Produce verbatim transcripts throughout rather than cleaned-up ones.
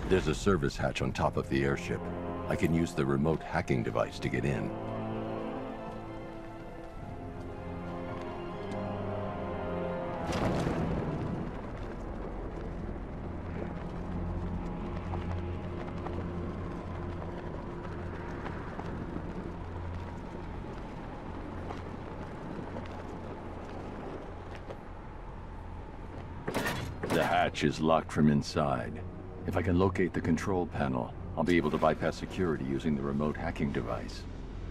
There's a service hatch on top of the airship. I can use the remote hacking device to get in. The hatch is locked from inside. If I can locate the control panel, I'll be able to bypass security using the remote hacking device.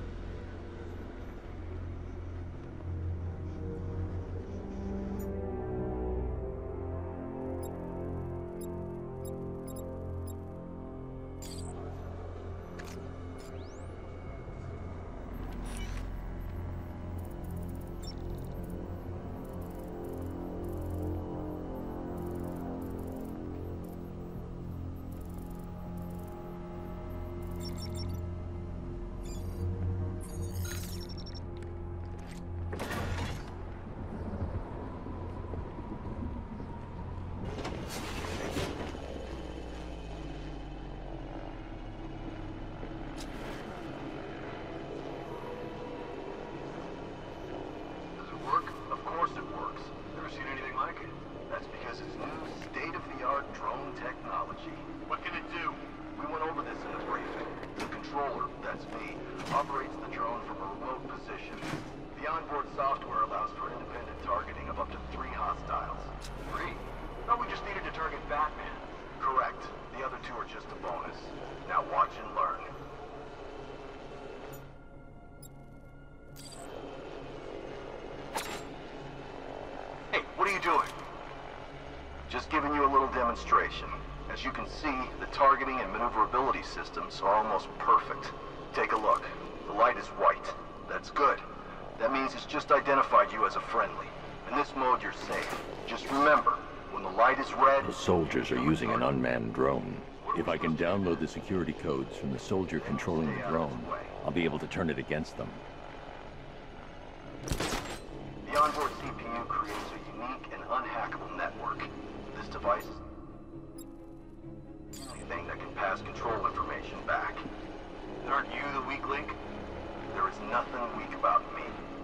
Demonstration. As you can see, the targeting and maneuverability systems are almost perfect. Take a look. The light is white. That's good. That means it's just identified you as a friendly. In this mode, you're safe. Just remember, when the light is red... The soldiers are using an unmanned drone. If I can download the security codes from the soldier controlling the drone, I'll be able to turn it against them. The onboard C P U creates a unique and unhackable network. This device is thing that can pass control information back. Aren't you the weak link? There is nothing weak about me.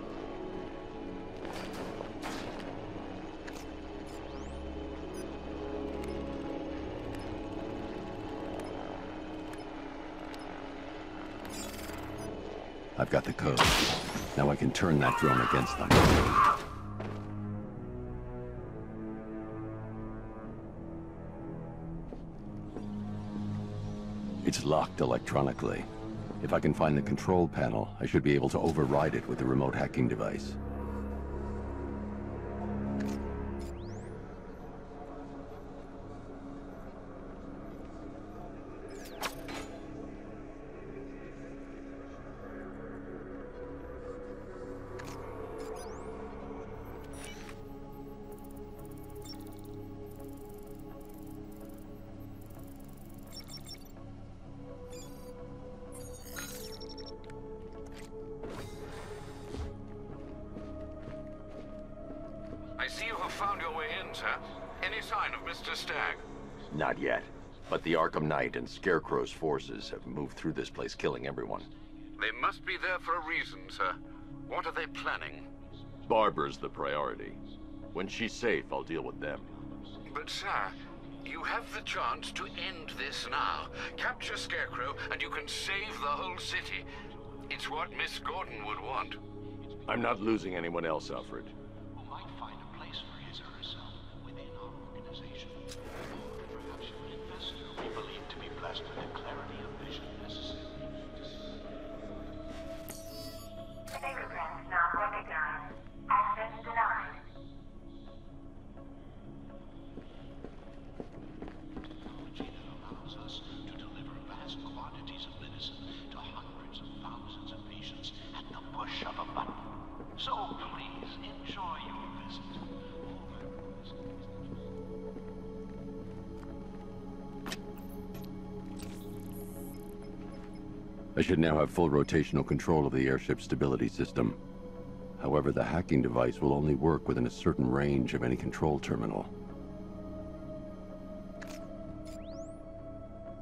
I've got the code. Now I can turn that drone against them. It's locked electronically. If I can find the control panel, I should be able to override it with the remote hacking device. I see you have found your way in, sir. Any sign of Mister Stagg? Not yet, but the Arkham Knight and Scarecrow's forces have moved through this place, killing everyone. They must be there for a reason, sir. What are they planning? Barbara's the priority. When she's safe, I'll deal with them. But, sir, you have the chance to end this now. Capture Scarecrow, and you can save the whole city. It's what Miss Gordon would want. I'm not losing anyone else, Alfred. Who might find a place for his or herself within our organization. Or perhaps you're an investor we believe to be blessed with the clarity of vision necessary. Fingerprints not recognized. Access denied. Technology that allows us to deliver vast quantities of medicine to hundreds of thousands of patients at the push of a button. So please enjoy your visit. I should now have full rotational control of the airship's stability system. However, the hacking device will only work within a certain range of any control terminal.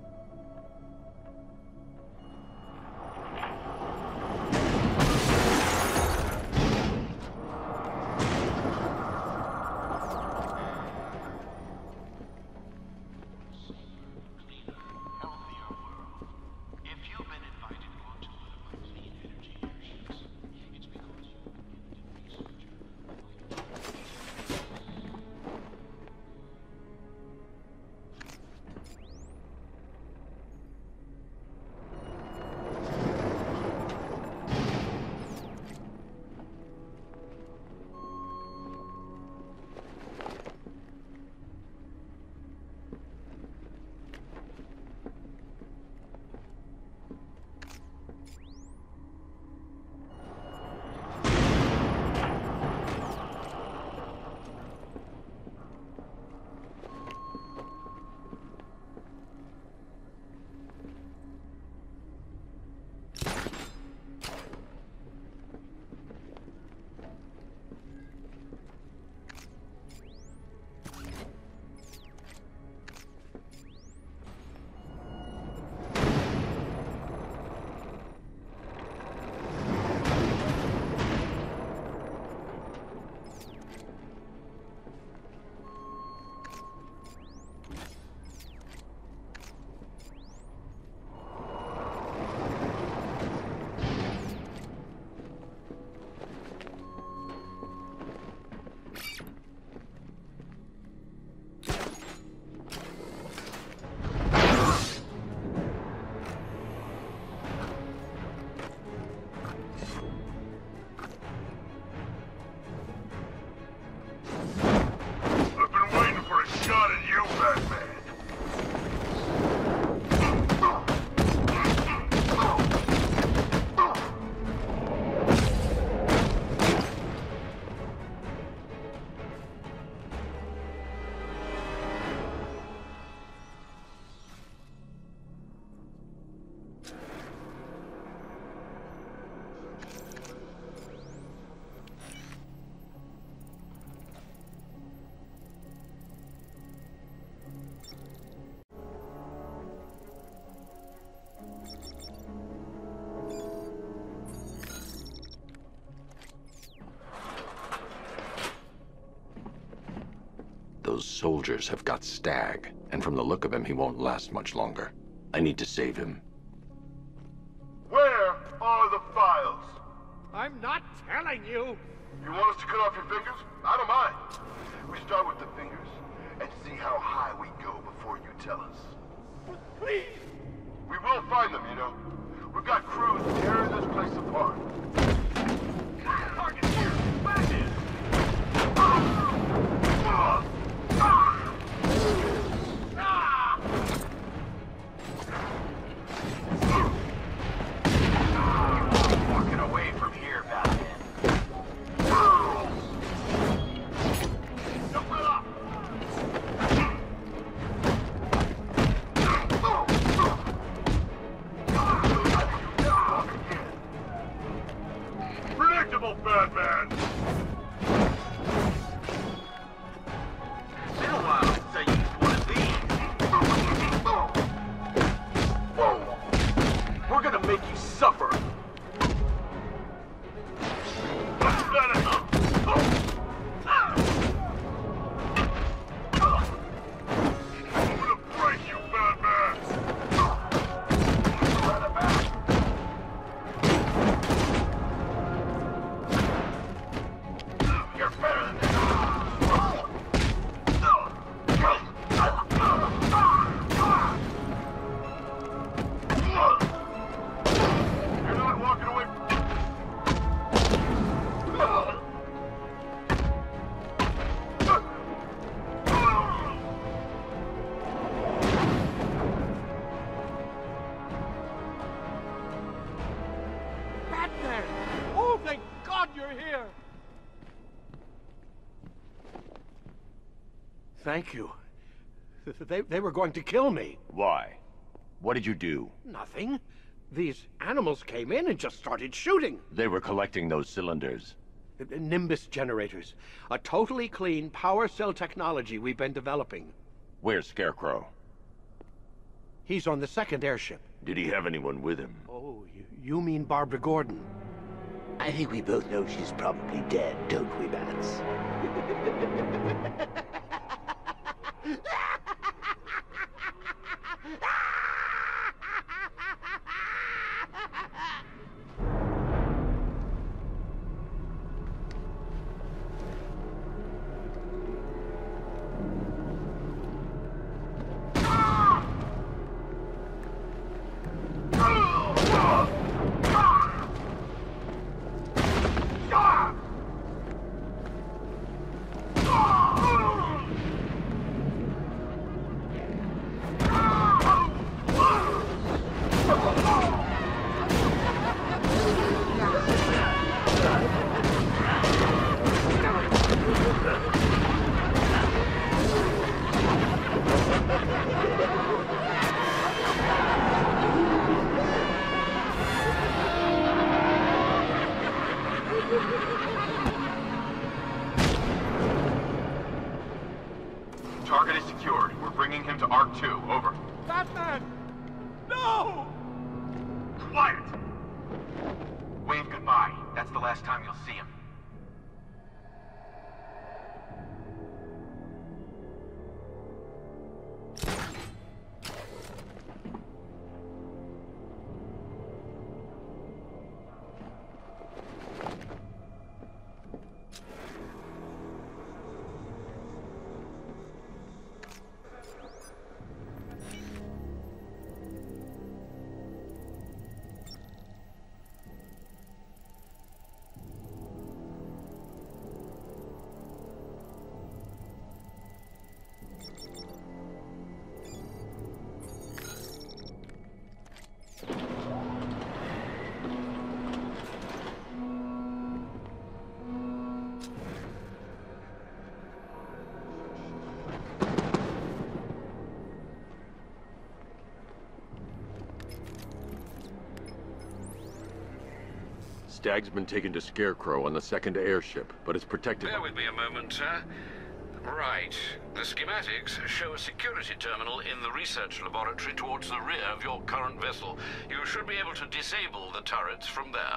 Those soldiers have got Stag, and from the look of him, he won't last much longer. I need to save him. Where are the files? I'm not telling you! You want us to cut off your fingers? I don't mind. We start with the fingers and see how high we go before you tell us. Please! We will find them, you know. We've got crews tearing this place apart. Target here! Back in! Walking away from here, Batman. Predictable, Batman! It's been a while since I used one of these. We're gonna make you suffer. Thank you. They, they were going to kill me. Why? What did you do? Nothing. These animals came in and just started shooting. They were collecting those cylinders. Nimbus generators. A totally clean power cell technology we've been developing. Where's Scarecrow? He's on the second airship. Did he have anyone with him? Oh, you, you mean Barbara Gordon? I think we both know she's probably dead, don't we, Bats? Target is secured. We're bringing him to Ark two. Over. Batman! No! Quiet! Wave goodbye. That's the last time you'll see him. Stag's been taken to Scarecrow on the second airship, but it's protected. Bear with me a moment, sir. Right. The schematics show a security terminal in the research laboratory towards the rear of your current vessel. You should be able to disable the turrets from there.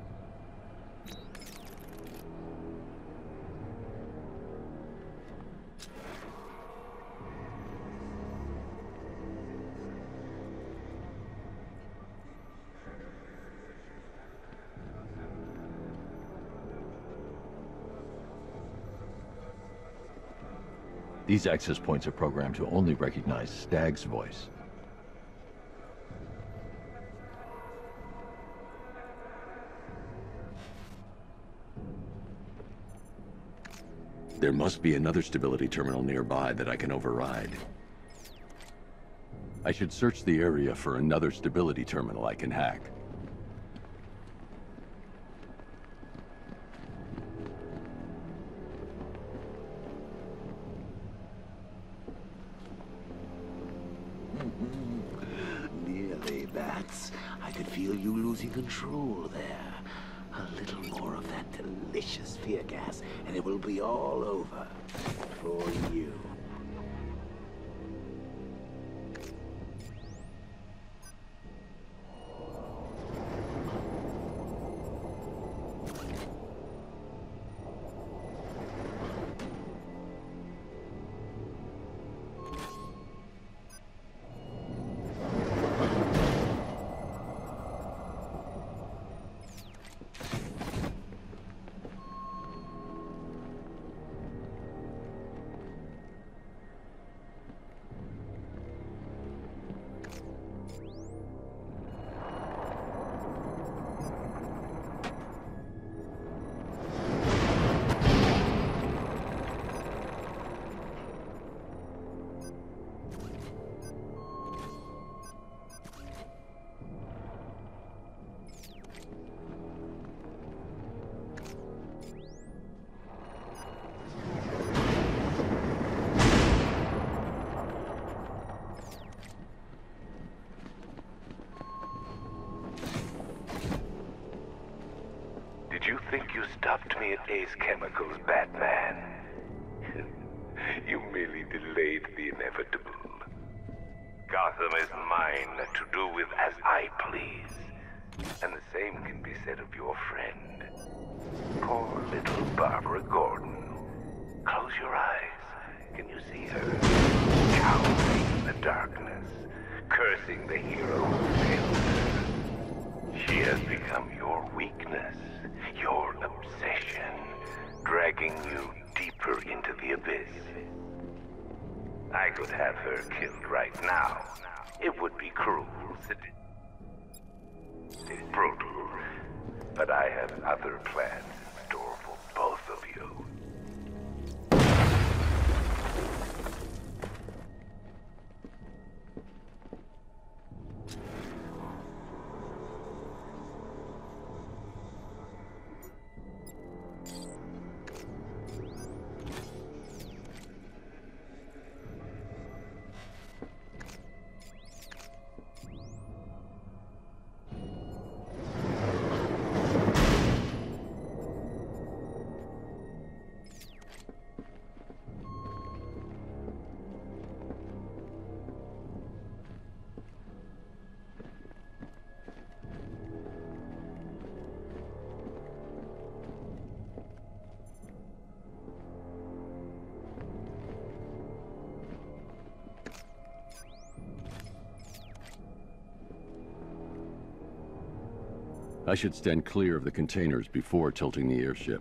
These access points are programmed to only recognize Stag's voice. There must be another stability terminal nearby that I can override. I should search the area for another stability terminal I can hack. Nearly, Bats. I could feel you losing control there. A little more of that delicious fear gas, and it will be all over for you. You think you stopped me at Ace Chemicals, Batman? You merely delayed the inevitable. Gotham is mine to do with as I please. And the same can be said of your friend. Poor little Barbara Gordon. Close your eyes. Can you see her? Cowering in the darkness, cursing the hero who failed her. She has become your weakness. Your obsession, dragging you deeper into the abyss. I could have her killed right now. It would be cruel, it's brutal, but I have other plans in store for both of you. I should stand clear of the containers before tilting the airship.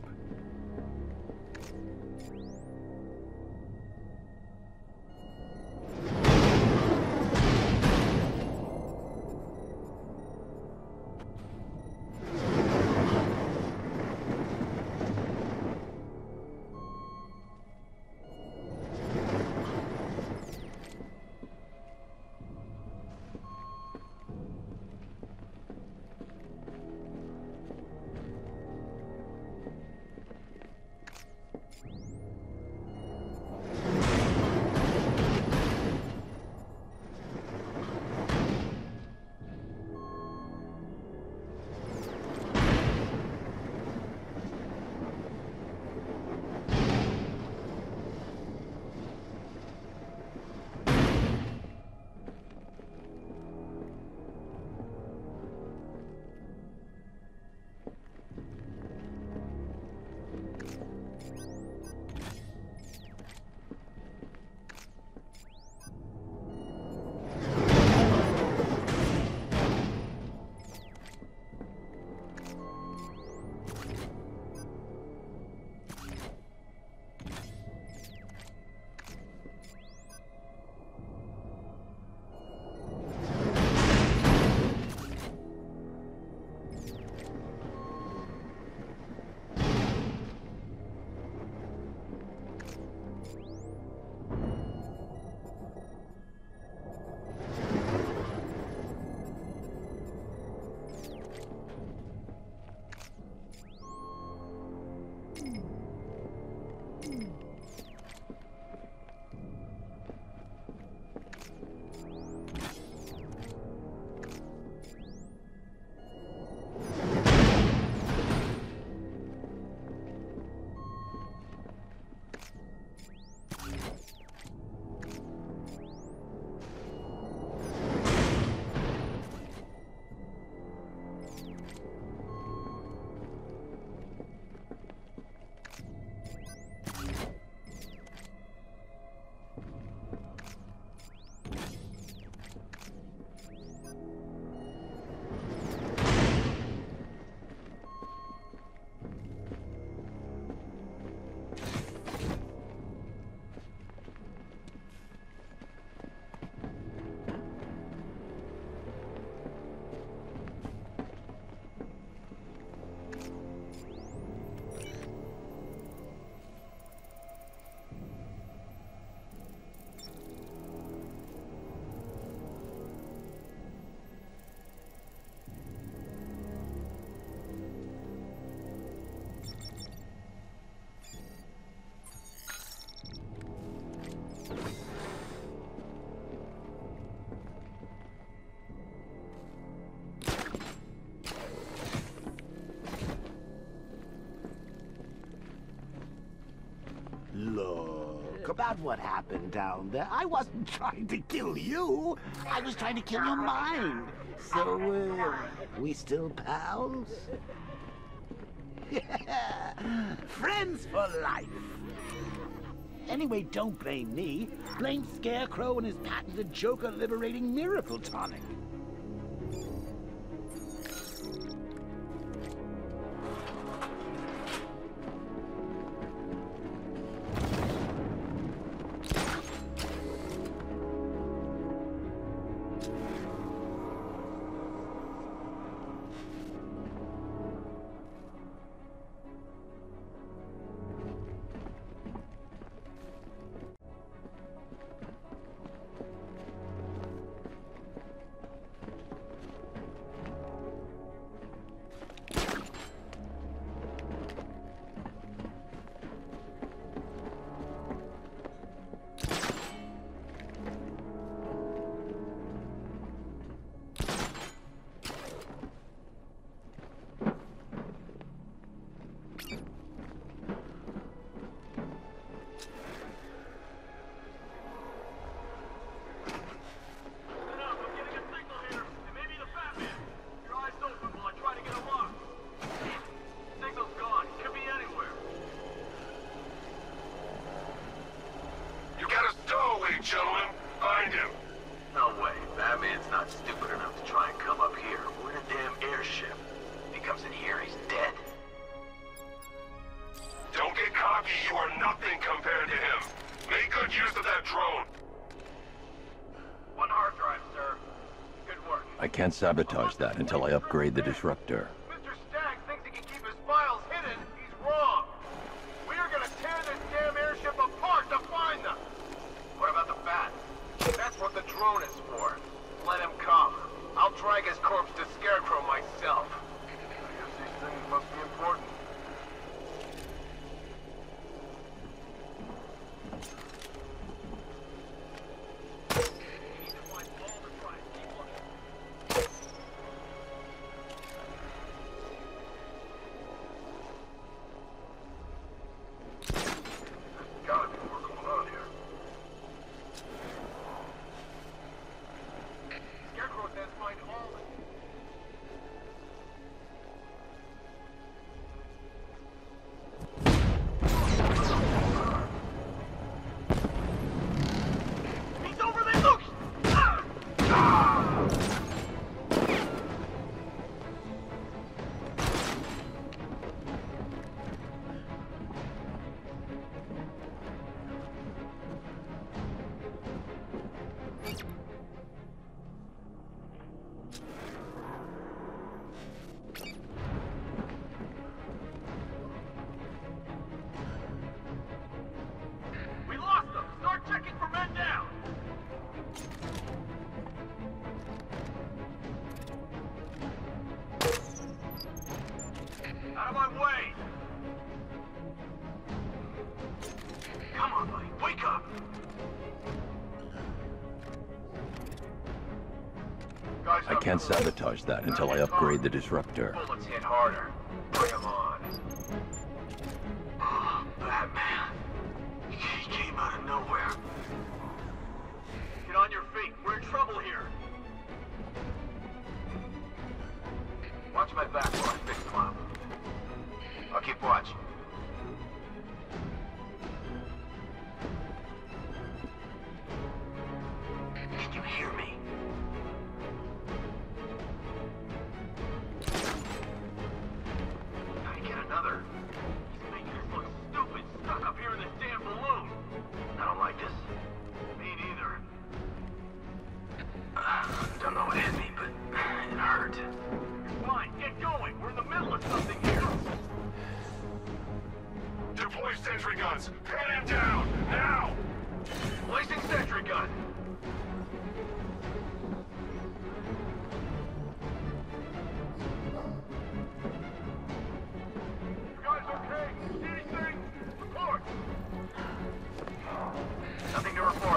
Look, about what happened down there. I wasn't trying to kill you. I was trying to kill your mind. So, uh, we still pals? Friends for life. Anyway, don't blame me. Blame Scarecrow and his patented Joker liberating miracle tonic. Gentlemen, find him. No way. Batman's not stupid enough to try and come up here. We're in a damn airship. If he comes in here, he's dead. Don't get cocky. You are nothing compared to him. Make good use of that drone. One hard drive, sir. Good work. I can't sabotage that until I upgrade the disruptor. Mister Stagg thinks he can keep his files hidden. He's wrong. We are gonna tear this damn airship apart to find them. What about the bat? That's what the drone is for. Let him come. I'll drag his corpse to Scarecrow myself. I guess these things must be important. Out of my way! Come on, buddy, wake up! Guys, I can't sabotage that until I upgrade the disruptor. Bullets hit harder. Bring them on. Oh, Batman. He came out of nowhere. Get on your feet. We're in trouble here. Watch my back while I fix Clown. I'll keep watch. Can you hear me? I get another. He's making us look stupid, stuck up here in this damn balloon. I don't like this. Me neither. Uh, don't know what hit me, but it hurt. Fine, get going. We're in the middle of something here. Deploy sentry guns. Pin him down, now! Placing sentry gun. You guys okay? See anything? Report. Nothing to report.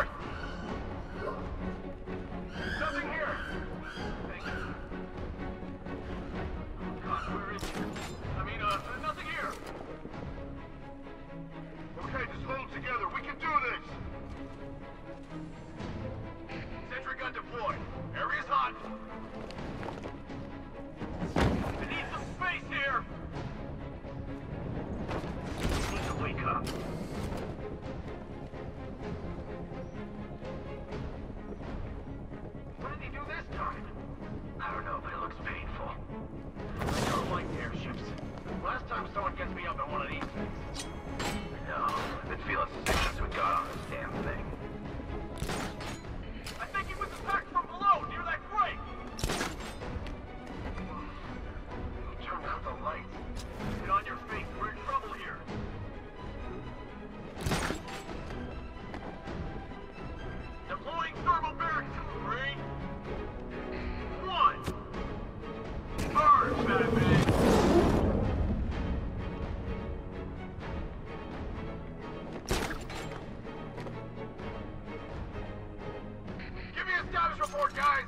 support, guys!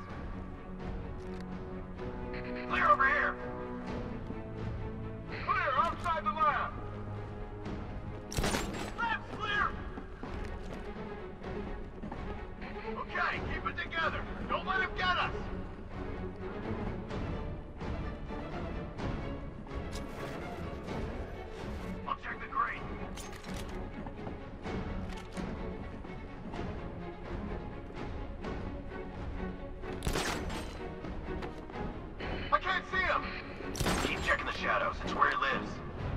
Clear over here! Clear outside the lab! Lab's clear! Okay, keep it together! Don't let him get us! I'll check the grate. I can't see him! Keep checking the shadows. It's where he lives.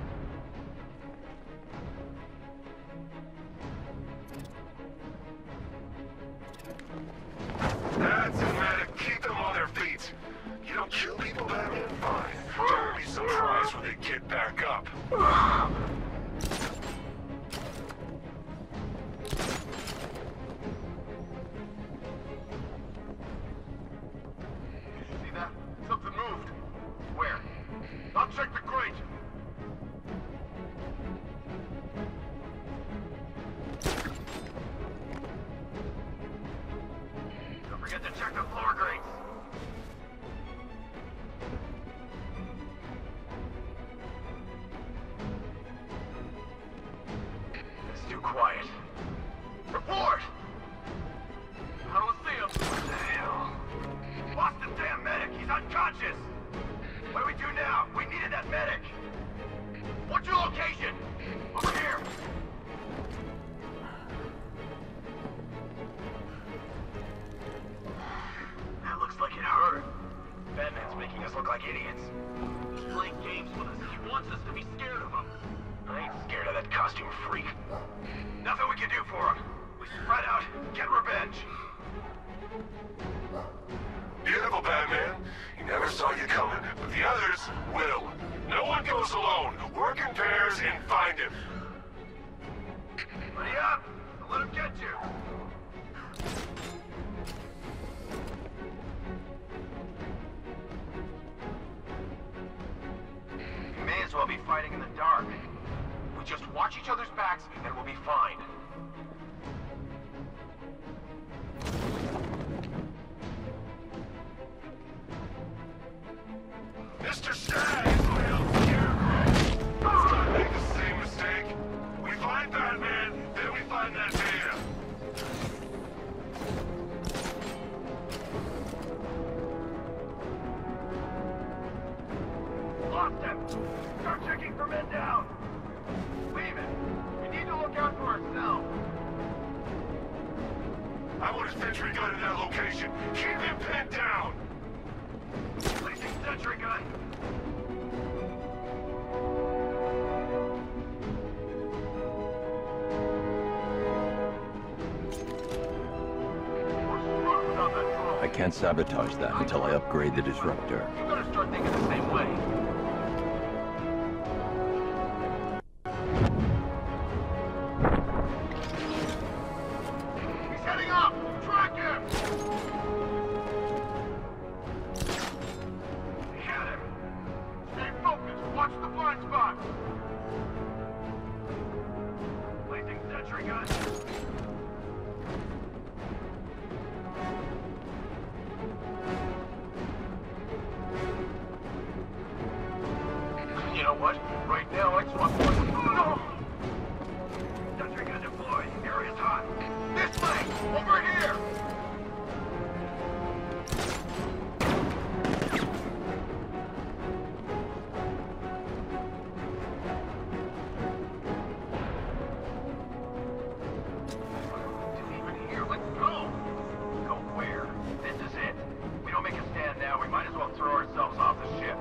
That's it, medic. Keep them on their feet. You don't kill people, Batman? Fine. Don't be surprised when they get back up. See that? Something moved. Where? I'll check the grate. Don't forget to check the floor grates. It's too quiet. Report! I don't see him. What the hell? Lost the damn medic. He's unconscious. What do we do now? We needed that medic. What's your location? Over here. That looks like it hurt. Batman's making us look like idiots. He's playing games with us. He wants us to be scared of him. I ain't scared of that costume freak. Nothing we can do for him. We spread out, get revenge. Beautiful, Batman. He never saw you coming, but the others will. No one goes alone. Work in pairs and find him. Buddy up! Don't let him get you! We may as well be fighting in the dark. We just watch each other's backs and we'll be fine. Mister Stagg is real Scarecrow. Let's not make the same mistake. We find Batman, then we find that data. Lost him! Start checking for men down! Leave it! We need to look out for ourselves! I want a sentry gun in that location. Keep him pinned down. Placing sentry gun! We're screwed without that drone. I can't sabotage that until I upgrade the disruptor. You better start thinking the same way. He's heading up! Track him! Hit him! Stay focused! Watch the blind spot! Placing sentry gun! You know what? Right now, I just want one. No! Sentry gun deployed. Area's hot. This way! Over here! Didn't even hear. Let's go! Go where? This is it. We don't make a stand now, we might as well throw ourselves off the ship.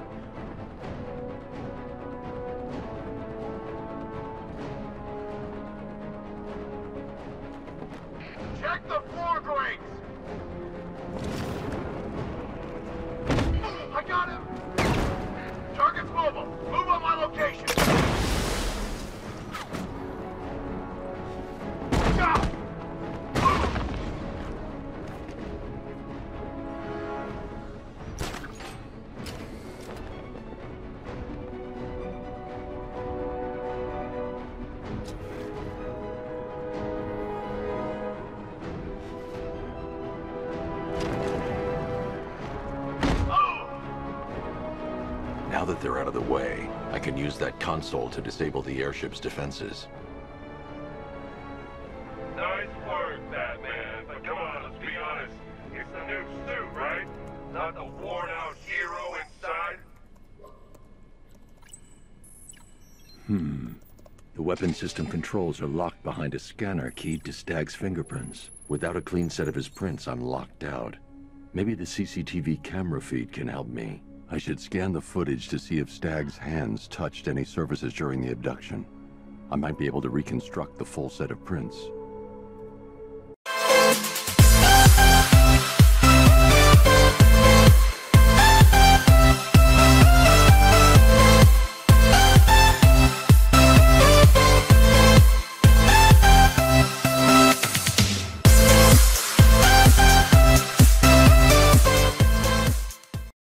Check the floor grates! I got him! Target's mobile. Move on my location. Go! that they're out of the way, I can use that console to disable the airship's defenses. Nice work, Batman. But come on, let's be honest. It's the new suit, right? Not the worn-out hero inside? Hmm. The weapon system controls are locked behind a scanner keyed to Stagg's fingerprints. Without a clean set of his prints, I'm locked out. Maybe the C C T V camera feed can help me. I should scan the footage to see if Stagg's hands touched any surfaces during the abduction. I might be able to reconstruct the full set of prints.